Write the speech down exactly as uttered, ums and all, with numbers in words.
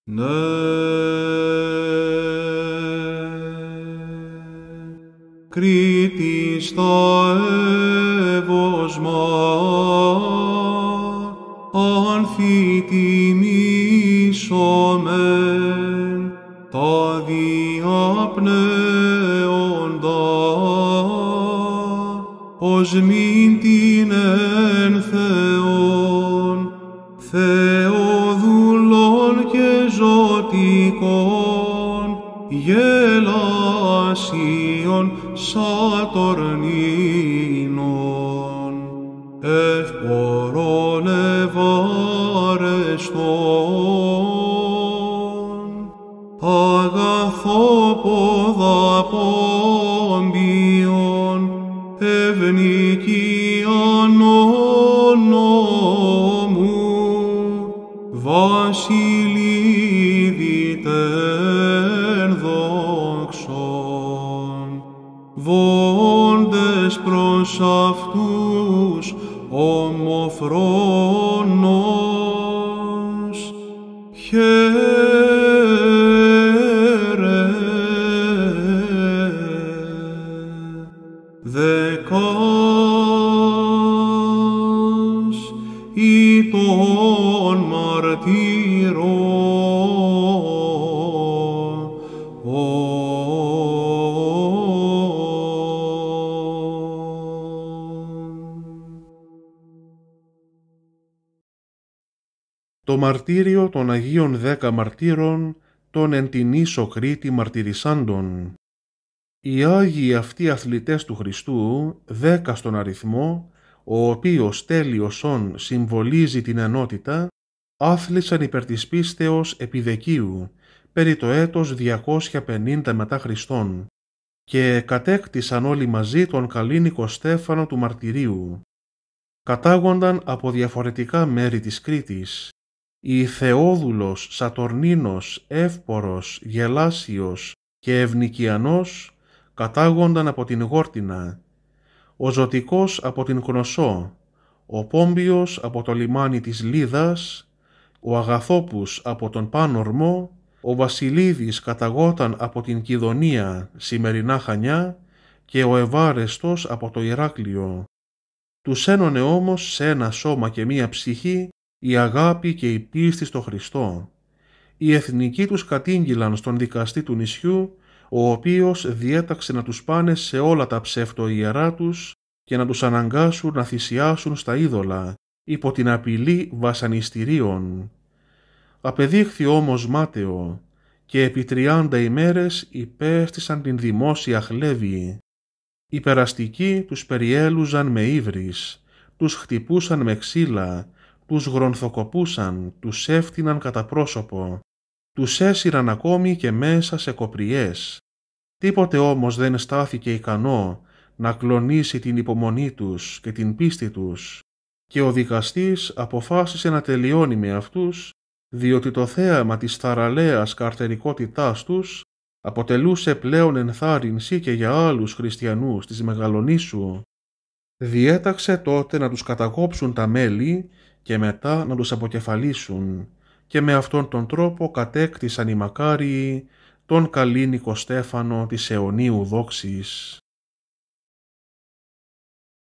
Ναι, Κρήτης τα εύωσμα, αμφιτιμήσομεν τα διαπνέοντα, ως μην την εν Θεόν, Θεοδουλών και ζωτικών, γελάσιον σατορνίνων, ευπορών ευάρεστον, αγαθόποδα πόμπιον, ευνικίαν ονόμου, βασιλειδιτεν δόξον, βόντες προς αυτούς ομοφρόνος, χαίρε. Δεκάς ή των μαρτύρων. Το μαρτύριο των Αγίων Δέκα Μαρτύρων των εν την Ίσο Κρήτη μαρτυρισάντων. Οι Άγιοι αυτοί αθλητές του Χριστού, δέκα στον αριθμό, ο οποίος τέλειος όν συμβολίζει την ενότητα, άθλησαν υπέρ της πίστεως επί Δεκίου, περί το έτος διακόσια πενήντα μετά Χριστόν, και κατέκτησαν όλοι μαζί τον Καλλίνικο Στέφανο του Μαρτυρίου. Κατάγονταν από διαφορετικά μέρη της Κρήτης, η Θεόδουλος, Σατορνίνος, Εύπορος, Γελάσιος και Ευνικιανός κατάγονταν από την Γόρτινα, ο Ζωτικός από την Κνωσό, ο Πόμπιος από το λιμάνι της Λίδας, ο Αγαθόπους από τον Πάνορμο, ο Βασιλίδης καταγόταν από την Κιδωνία, σημερινά Χανιά, και ο Ευάρεστος από το Ηράκλειο. Τους ένωνε όμως σε ένα σώμα και μία ψυχή η αγάπη και η πίστη στο Χριστό. Οι εθνικοί τους κατήγγυλαν στον δικαστή του νησιού, ο οποίος διέταξε να τους πάνε σε όλα τα ψευτοϊερά τους και να τους αναγκάσουν να θυσιάσουν στα είδωλα, υπό την απειλή βασανιστηρίων. Απεδείχθη όμως μάταιο και επί τριάντα ημέρες υπέστησαν την δημόσια χλέβη. Οι περαστικοί τους περιέλουζαν με ύβρις, τους χτυπούσαν με ξύλα, τους γρονθοκοπούσαν, τους έφτυναν κατά πρόσωπο, τους έσυραν ακόμη και μέσα σε κοπριές. Τίποτε όμως δεν στάθηκε ικανό να κλονίσει την υπομονή τους και την πίστη τους, και ο δικαστής αποφάσισε να τελειώνει με αυτούς, διότι το θέαμα της θαραλέας καρτερικότητάς τους αποτελούσε πλέον ενθάρρυνση και για άλλους χριστιανούς της Μεγαλονήσου. Διέταξε τότε να τους κατακόψουν τα μέλη και μετά να τους αποκεφαλίσουν, και με αυτόν τον τρόπο κατέκτησαν οι μακάριοι τον Καλλίνικο Στέφανο της αιωνίου δόξης.